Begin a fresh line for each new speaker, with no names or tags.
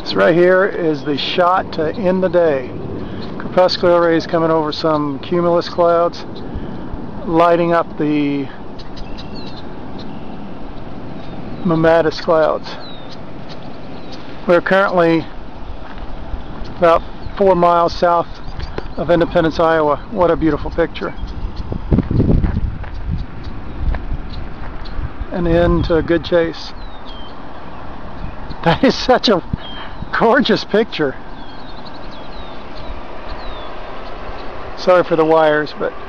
So right here is the shot to end the day. Crepuscular rays coming over some cumulus clouds, lighting up the mammatus clouds. We're currently about 4 miles south of Independence, Iowa. What a beautiful picture. And into a good chase. That is such a gorgeous picture. Sorry for the wires, but